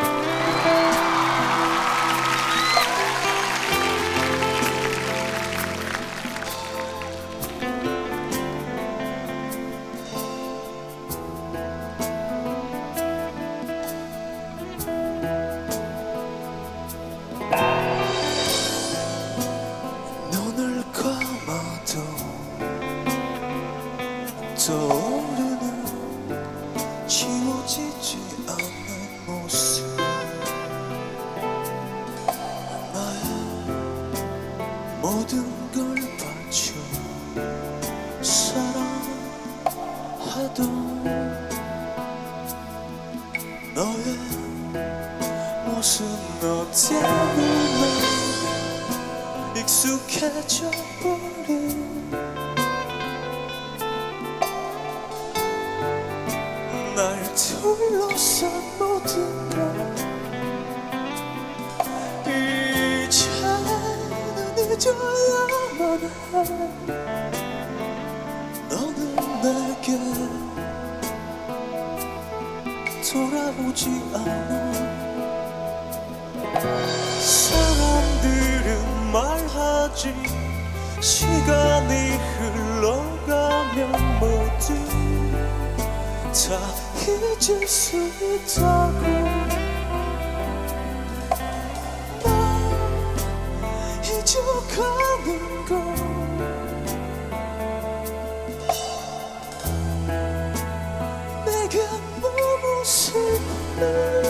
눈을 감아도 떠오르는 지워지지 않는 모습, 나의 모든 걸 바쳐 사랑하던 너의 모습, 너 때문에 익숙해져 버린 날 둘러싼 모든 걸 이제는 잊어야만 해. 너는 내게 돌아오지 않아. 사람들은 말하지, 시간이 흘러가면 모두 다 잊을 수 있다고. 날 잊어가는 걸 내겐 너무 슬퍼.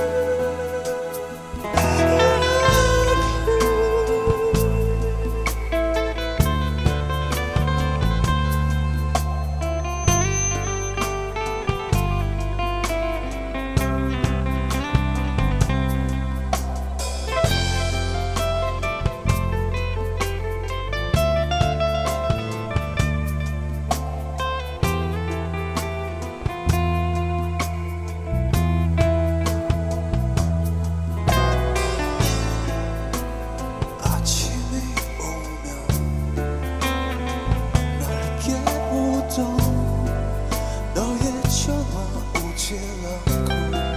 너의 전화 오지 않고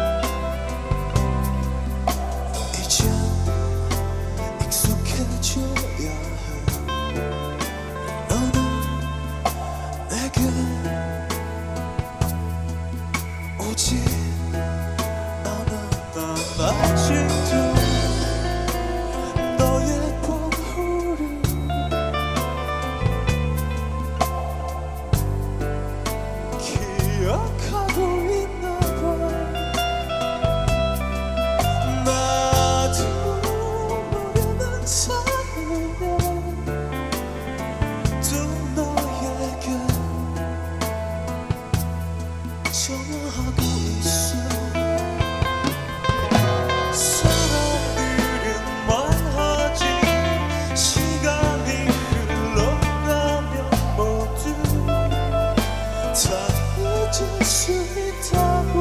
이젠 익숙해져야 해. 너는 내게 오지 않아. 난 아직도 너의 번호를 기억하고 있나봐. 나도 모르는 사이에 또 너에게 전화하고 있어. 사람들은 말하지, 시간이 흘러가면 모두 다 잊을 수 있다고.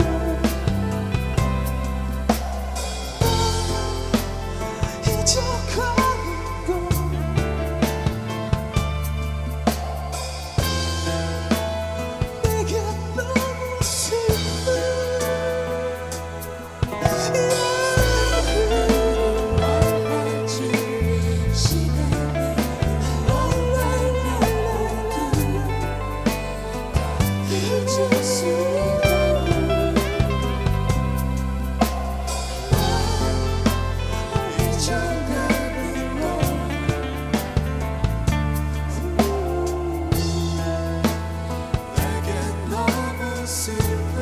날 잊어가는 걸 내게 너무 슬퍼. 말하지, 시간이 흘러가면 잊을 수 있다고. 날 잊어가는 걸 내겐 너무 슬퍼.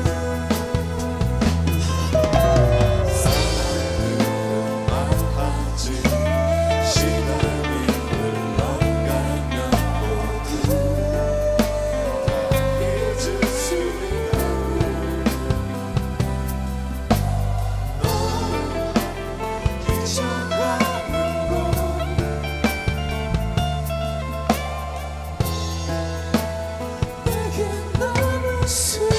사람들은 말하지, 시간이 흘러가면 모두 잊을 수 있다고. 널 잊어가는 걸 내겐 너무 슬퍼.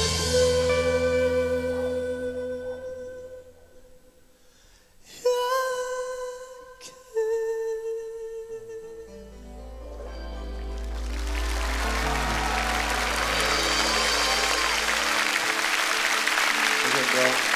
감사합니다.